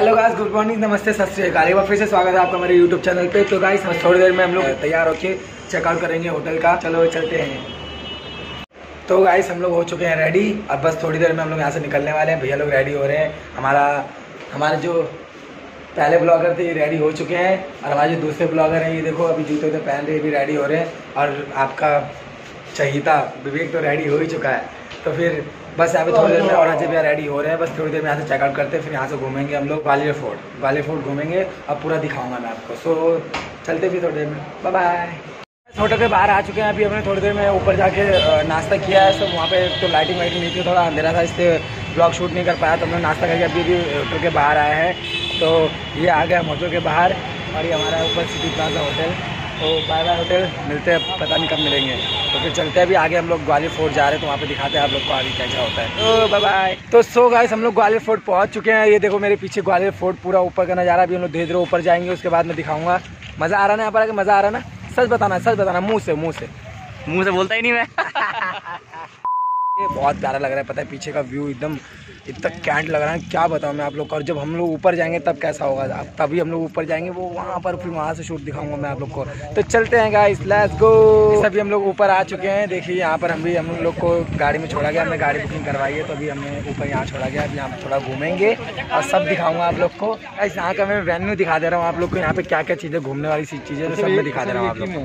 Hello guys, good morning, नमस्ते, सत श्री अकाल। एक बार फिर से स्वागत है आपका हमारे यूट्यूब चैनल पे। तो गाइस थोड़ी देर में हम लोग तैयार होके चेकआउट करेंगे होटल का। चलो चलते हैं। तो गाइस हम लोग हो चुके हैं रेडी। अब बस थोड़ी देर में हम लोग यहाँ से निकलने वाले हैं। भैया लोग रेडी हो रहे हैं। हमारे जो पहले ब्लॉगर थे ये रेडी हो चुके हैं और हमारे जो दूसरे ब्लॉगर हैं ये देखो अभी जूते पहन रहे, भी रेडी हो रहे हैं। और आपका चहीता विवेक तो रेडी हो ही चुका है। तो फिर बस यहाँ पे थोड़ी देर में और अजय भैया रेडी हो रहे हैं। बस थोड़ी देर में यहाँ से चेकआउट करते हैं, फिर यहाँ से घूमेंगे हम लोग ग्वालियर फोर्ट घूमेंगे। अब पूरा दिखाऊंगा मैं आपको। सो चलते फिर थोड़ी देर में। Bye bye. होटल के बाहर आ चुके हैं। अभी हमने थोड़ी देर में ऊपर जाके नाश्ता किया है। सब वहाँ पे तो लाइटिंग वाइटिंग नहीं थी, थोड़ा अंधेरा था, इससे ब्लॉग शूट नहीं कर पाया। तो हमने नाश्ता करके अभी भी होटल के बाहर आए हैं। तो ये आ गया हम होटल के बाहर और ये हमारा ऊपर सिटी प्लाजा होटल। तो बाय बाय होटल, मिलते हैं, पता नहीं कब मिलेंगे। तो फिर चलते हैं। अभी आगे हम लोग ग्वालियर फोर्ट जा रहे हैं, तो वहाँ पे दिखाते हैं आप लोग को आगे क्या क्या होता है। तो बाय बाय। तो सो गाइस हम लोग ग्वालियर फोर्ट पहुँच चुके हैं। ये देखो मेरे पीछे ग्वालियर फोर्ट पूरा ऊपर का नज़ारा। अभी हम लोग धीरे धीरे ऊपर जाएंगे, उसके बाद मैं दिखाऊंगा। मज़ा आ रहा ना यहाँ पर आके? मज़ा आ रहा ना? सच बताना मुँह से बोलता ही नहीं मैं। ये बहुत प्यारा लग रहा है, पता है? पीछे का व्यू एकदम इतना कैंट लग रहा है, क्या बताऊँ मैं आप लोग को। और जब हम लोग ऊपर जाएंगे तब कैसा होगा, अब तभी हम लोग ऊपर जाएंगे वो वहाँ पर, फिर वहाँ से शूट दिखाऊंगा मैं आप लोग को। तो चलते हैं गाइस, लेट्स गो। सभी हम लोग ऊपर आ चुके हैं। देखिए यहाँ पर हम लोग को गाड़ी में छोड़ा गया। हमने गाड़ी बुकिंग करवाई है, तो अभी हमें ऊपर यहाँ छोड़ा गया। अभी यहाँ थोड़ा घूमेंगे और सब दिखाऊंगा आप लोग को। यहाँ का मैं वेन्यू दिखा दे रहा हूँ आप लोग को। यहाँ पे क्या क्या चीज़ें, घूमने वाली चीज़ें, तो सब मैं दिखा दे रहा हूँ आप लोग को।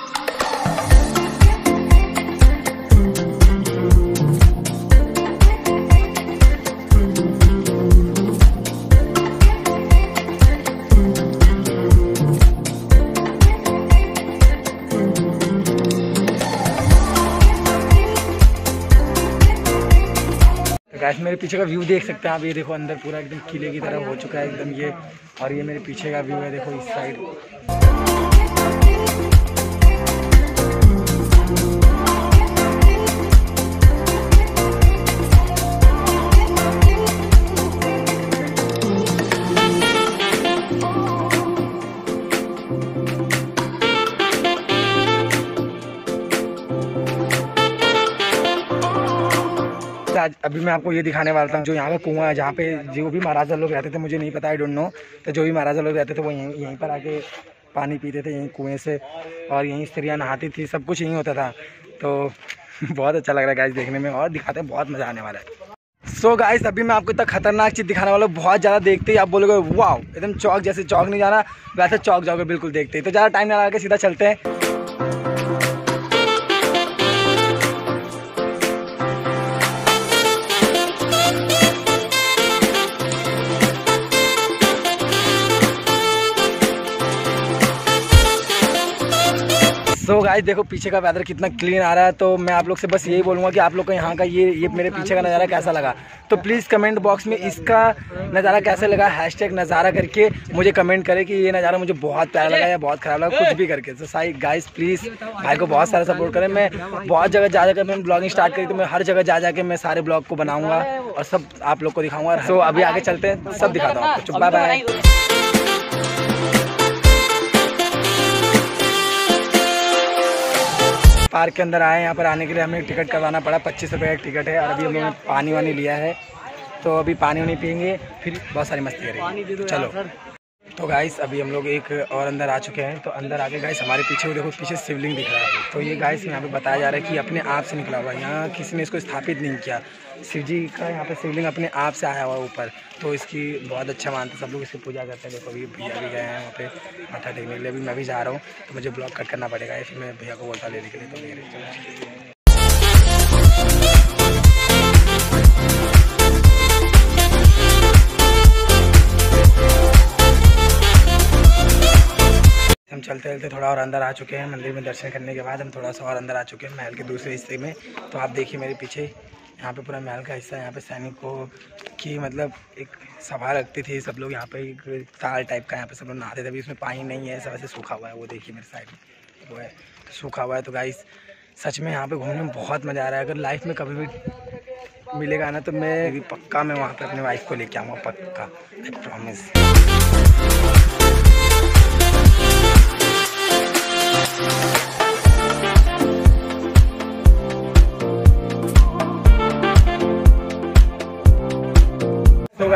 गाइस मेरे पीछे का व्यू देख सकते हैं आप। ये देखो अंदर पूरा एकदम किले की तरह हो चुका है एकदम ये। और ये मेरे पीछे का व्यू है, देखो इस साइड। अभी मैं आपको ये दिखाने वाला था, जो यहाँ का कुआं है, जहाँ पे जो भी महाराजा लोग रहते थे, मुझे नहीं पता, आई डोंट नो। तो जो भी महाराजा लोग रहते थे वो यहीं पर आके पानी पीते थे, यहीं कुएं से, और यहीं स्त्रियाँ नहाती थी, सब कुछ यहीं होता था। तो बहुत अच्छा लग रहा है गाइस देखने में, और दिखाते हैं, बहुत मज़ा आने वाला है। सो गाइस अभी मैं आपको इतना खतरनाक चीज़ दिखाने वाला हूँ। बहुत ज़्यादा देखते ही आप बोलोगे वाह, एकदम चौक जैसे। चौक नहीं जाना, वैसे चौक जाओगे बिल्कुल देखते ही। तो ज़्यादा टाइम ना लगा के सीधा चलते हैं। तो गाइस देखो पीछे का वेदर कितना क्लीन आ रहा है। तो मैं आप लोग से बस यही बोलूँगा कि आप लोग को यहाँ का ये मेरे पीछे का नज़ारा कैसा लगा। तो प्लीज़ कमेंट बॉक्स में इसका नज़ारा कैसे लगा हैशटैग नज़ारा करके मुझे कमेंट करें कि ये नज़ारा मुझे बहुत प्यारा लगा या बहुत ख़राब लगा, कुछ भी करके। तो साई गाइस प्लीज़ भाई को बहुत सारा सपोर्ट करें। मैं बहुत जगह जा जाकर मैं ब्लॉगिंग स्टार्ट करी, तो मैं हर जगह जा जाकर मैं सारे ब्लॉग को बनाऊँगा और सब आप लोग को दिखाऊँगा। तो अभी आगे चलते हैं, सब दिखाता हूँ आपको। Bye bye. पार्क के अंदर आए। यहाँ पर आने के लिए हमें टिकट करवाना पड़ा, 25 रुपये का टिकट है। और अभी हम लोगों ने पानी वानी लिया है, तो अभी पानी वानी पियेंगे, फिर बहुत सारी मस्ती करेंगे। चलो। तो गाइस अभी हम लोग एक और अंदर आ चुके हैं। तो अंदर आके गाइस हमारे पीछे वो देखो, पीछे शिवलिंग दिख रहा है। तो ये गाइस यहाँ पे बताया जा रहा है कि अपने आप से निकला हुआ है, यहाँ किसी ने इसको स्थापित नहीं किया। शिव जी का यहाँ पे शिवलिंग अपने आप से आया हुआ है ऊपर। तो इसकी बहुत अच्छा मानते हैं सब लोग, इसकी पूजा करते हैं। देखो अभी भैया भी गए हैं वहाँ पे माथा टेकने के लिए। अभी मैं भी जा रहा हूँ, तो मुझे ब्लॉग कट करना पड़ेगा, फिर मैं भैया को बोलता लेने के लिए। तो मेरे हम चलते चलते थोड़ा और अंदर आ चुके हैं। मंदिर में दर्शन करने के बाद हम थोड़ा सा और अंदर आ चुके हैं, महल के दूसरे हिस्से में। तो आप देखिए मेरे पीछे, यहाँ पे पूरा महल का हिस्सा है। यहाँ पे सैनिकों की मतलब एक सभा लगती थी, सब लोग यहाँ पे एक ताल टाइप का यहाँ पे सब लोग नहाते थे। अभी इसमें पानी नहीं है, सब ऐसे सूखा हुआ है। वो देखिए मेरे साइड में वो है, तो सूखा हुआ है। तो गाइस सच में यहाँ पे घूमने में बहुत मज़ा आ रहा है। अगर लाइफ में कभी भी मिलेगा ना, तो मैं पक्का मैं वहाँ पे अपने वाइफ को लेके आऊँगा, पक्का, आई प्रॉमिस।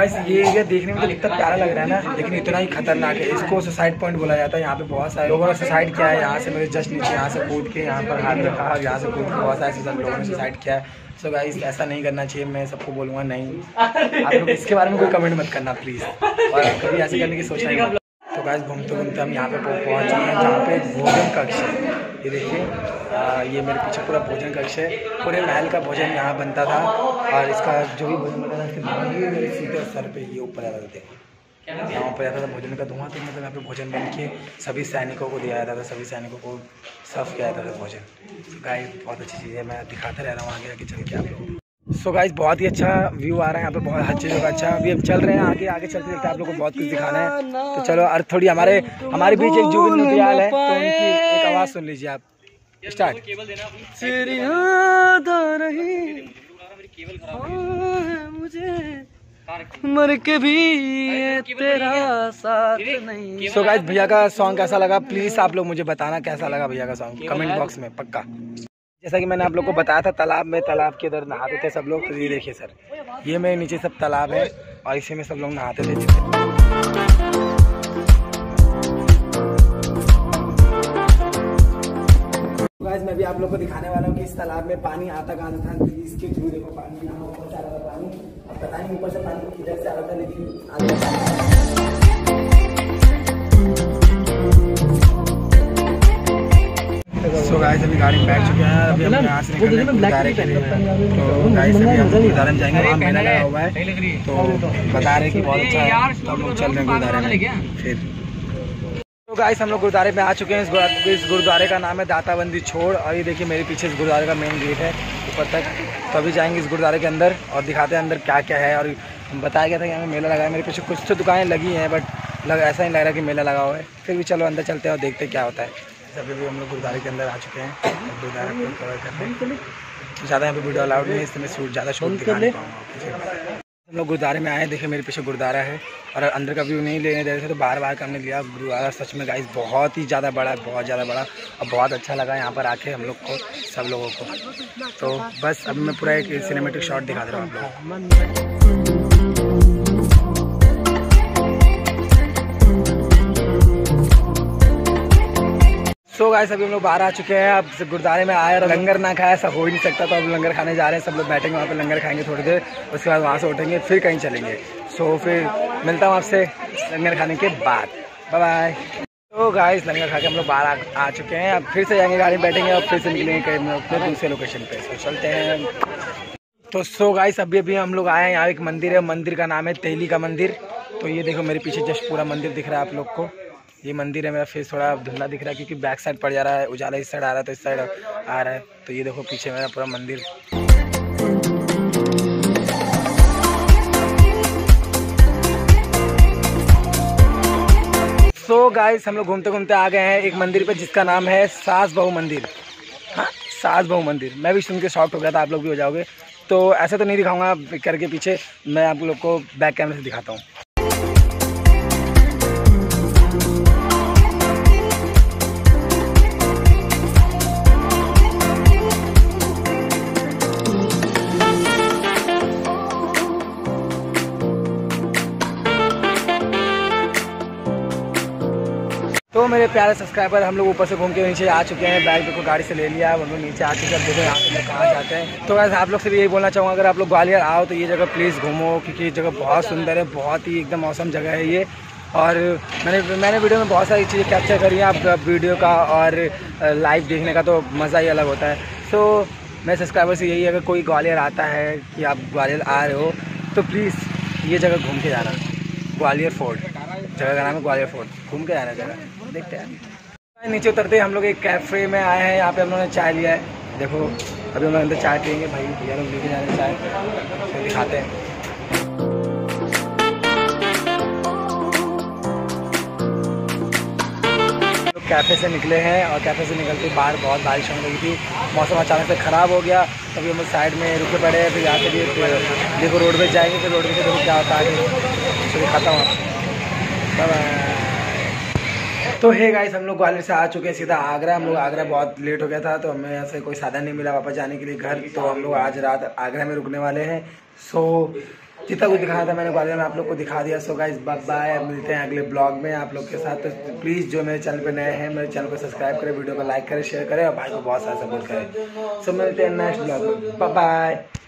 गाइस ये एरिया देखने में तो कितना प्यारा लग रहा है ना, लेकिन इतना ही खतरनाक है। इसको सुसाइड पॉइंट बोला जाता है। यहाँ पे बहुत सारे लोगों ने सुसाइड किया है। यहाँ से मेरे जस्ट नीचे यहाँ से कूद के यहाँ पर हाथ रखा, यहाँ से कूद के बहुत सारे लोगों ने सुसाइड किया है। सो गाइस ऐसा नहीं करना चाहिए। मैं सबको बोलूँगा नहीं, आप लोग इसके बारे में कोई कमेंट मत करना प्लीज़, और कभी ऐसे करने की सोचना नहीं। तो गाइस घूमते घूमते हम यहाँ पे पहुँच चुके हैं जहाँ पे भोजन कक्ष है। ये देखिए ये मेरे पीछे पूरा भोजन कक्ष है। पूरे महल का भोजन यहाँ बनता था, और इसका जो भी भोजन बनता था मेरे सीधे सर पे ये ऊपर आता था। यहाँ पर जाता था भोजन का धुआं, तो मतलब यहाँ पे भोजन बन के सभी सैनिकों को दिया जाता था, सभी सैनिकों को सर्व किया जाता था भोजन। गाइस बहुत अच्छी चीज़ है, मैं दिखाता रह रहा हूँ आगे आगे चल के आप लोगों को। सो गाइस बहुत ही अच्छा व्यू आ रहा है यहाँ पे, बहुत हर चीज़ों का अच्छा। अभी हम चल रहे हैं आगे आगे चलते देखते आप लोगों को बहुत कुछ दिखाना है। तो चलो, और थोड़ी हमारे बीच एक जुबिन नौटियाल है, तो उनकी एक आवाज़ सुन लीजिए आप। स्टार्ट। मर के भी तेरा साथ नहीं। सो गाइस भैया का सॉन्ग कैसा लगा प्लीज़ आप लोग मुझे बताना, कैसा लगा भैया का सॉन्ग कमेंट बॉक्स में पक्का। जैसा कि मैंने आप लोग को बताया था तालाब में, तालाब के इधर नहाते थे सब लोग। तो ये देखिए सर, ये मेरे नीचे सब तालाब है और इसी में सब लोग नहाते थे। गाइस मैं भी आप लोग को दिखाने वाला हूँ कि इस तालाब में पानी आता कहाँ था। इसके थ्रू देखो पानी यहाँ ऊपर से आ रहा था पानी, अब पता नहीं ऊपर से पानी किधर से आ रहा था, लेकिन सो गाइस अभी गाड़ी में बैठ चुके हैं। अभी हम यहाँ से निकल रहे हैं गुरुद्वारे के लिए। तो गाइस अभी हम गुरुद्वारे में जाएंगे, वहाँ मेला लगा हुआ है, तो बता रहे कि बहुत अच्छा है। तो हम लोग चल रहे हैं गुरुद्वारे में फिर। तो गाइस हम लोग गुरुद्वारे में आ चुके हैं। इस गुरुद्वारे का नाम है दाताबंदी छोड़, और ये देखिए मेरे पीछे इस गुरुद्वारे का मेन गेट है ऊपर तक। तो अभी जाएंगे इस गुरुद्वारे के अंदर और दिखाते हैं अंदर क्या क्या है। और बताया गया था कि हमें मेला लगा है। मेरे पीछे कुछ तो दुकानें लगी हैं, बट ऐसा नहीं लग रहा कि मेला लगा हुआ है। फिर भी चलो अंदर चलते हैं और देखते हैं क्या होता है। अभी भी हम लोग गुरुद्वारे के अंदर आ चुके हैं। गुरुद्वारे को कवर करते हैं, ज़्यादा यहाँ पे वीडियो अलाउड नहीं है, इसमें ज़्यादा शूट दिखा नहीं पाऊँगा। हम लोग गुरुद्वारे में आए, देखिए मेरे पीछे गुरुद्वारा है, और अंदर का व्यू नहीं लेने दे रहे थे तो बार बार हमने लिया। गुरुद्वारा सच में गाइस बहुत ही ज़्यादा बड़ा है, बहुत ज़्यादा बड़ा, और बहुत अच्छा लगा यहाँ पर आके हम लोग को, सब लोगों को। तो बस अब मैं पूरा एक सिनेमेटिक शॉट दिखा दे रहा हूँ आप लोग। सो गाइस अभी हम लोग बाहर आ चुके हैं। अब गुरुद्वारे में आए और लंगर ना खाया ऐसा हो ही नहीं सकता, तो अब लंगर खाने जा रहे हैं। सब लोग बैठेंगे वहाँ पे, लंगर खाएंगे थोड़ी देर, उसके बाद वहाँ से उठेंगे फिर कहीं चलेंगे। सो फिर मिलता हूँ आपसे लंगर खाने के बाद, बाय बाय। तो गाइस लंगर खा के हम लोग बाहर आ चुके हैं। अब फिर से जाएंगे गाड़ी में बैठेंगे और फिर से निकलेंगे कहीं अपने दूसरे लोकेशन पे। तो चलते हैं। तो सो गाइस अभी हम लोग आए हैं, यहाँ एक मंदिर है, मंदिर का नाम है तेली का मंदिर। तो ये देखो मेरे पीछे जस्ट पूरा मंदिर दिख रहा है आप लोग को। ये मंदिर है, मेरा फेस थोड़ा धुंधला दिख रहा है क्योंकि बैक साइड पड़ जा रहा है, उजाला इस साइड आ रहा है तो इस साइड आ रहा है। तो ये देखो पीछे मेरा पूरा मंदिर। सो गाइस हम लोग घूमते घूमते आ गए हैं एक मंदिर पे जिसका नाम है सास बहू मंदिर। हाँ, सास बहू मंदिर। मैं भी सुन के शॉक हो गया था, आप लोग भी हो जाओगे। तो ऐसे तो नहीं दिखाऊंगा करके पीछे, मैं आप लोग को बैक कैमरे से दिखाता हूँ। तो मेरे प्यारे सब्सक्राइबर हम लोग ऊपर से घूम के नीचे आ चुके हैं। बैग देखो गाड़ी से ले लिया, हम लोग नीचे आ चुके हैं। देखो यहाँ पे लोग कहाँ जाते हैं। तो वैसे आप लोग से भी यही बोलना चाहूँगा, अगर आप लोग ग्वालियर आओ तो ये जगह प्लीज़ घूमो, क्योंकि ये जगह बहुत सुंदर है, बहुत ही एकदम मौसम जगह है ये। और मैंने वीडियो में बहुत सारी चीज़ें कैप्चर करी हैं। आप वीडियो का और लाइव देखने का तो मज़ा ही अलग होता है। सो मेरे सब्सक्राइबर से यही, अगर कोई ग्वालियर आता है कि आप ग्वालियर आ रहे हो तो प्लीज़ ये जगह घूम के जाना। ग्वालियर फोर्ट जगह का नाम है, ग्वालियर फोर्ट, घूम के जाना जगह। देखते हैं नीचे उतरते हम लोग एक कैफ़े में आए हैं। यहाँ पे हम लोगों ने चाय लिया है, देखो अभी हम लोग अंदर चाय पियेंगे। भाई भैया लोग लेके जा रहे हैं चाय, तो दिखाते हैं। कैफ़े से निकले हैं और कैफ़े से निकलते बाहर बहुत बारिश होने लगी थी, मौसम अचानक से ख़राब हो गया। तभी हम लोग साइड में रुके पड़े हैं। फिर यहाँ से भी देखो रोडवेज जाएंगे, फिर रोडवेज से देखो क्या होता है आगे, तो दिखाता हूँ। Bye bye. तो हे गाइस हम लोग ग्वालियर से आ चुके हैं सीधा आगरा। हम लोग आगरा बहुत लेट हो गया था, तो हमें यहाँ से कोई साधन नहीं मिला वापस जाने के लिए घर। तो हम लोग आज रात आगरा में रुकने वाले हैं। सो जितना कुछ दिखाया था मैंने ग्वालियर में आप लोग को दिखा दिया। सो गाइस बाय बाय, मिलते हैं अगले ब्लॉग में आप लोग के साथ। तो प्लीज़ जो मेरे चैनल पे नए हैं मेरे चैनल को सब्सक्राइब करें, वीडियो को लाइक करें, शेयर करें और भाई को बहुत सारा सपोर्ट करें। सो मिलते हैं नेक्स्ट ब्लॉग में, बाय बाय।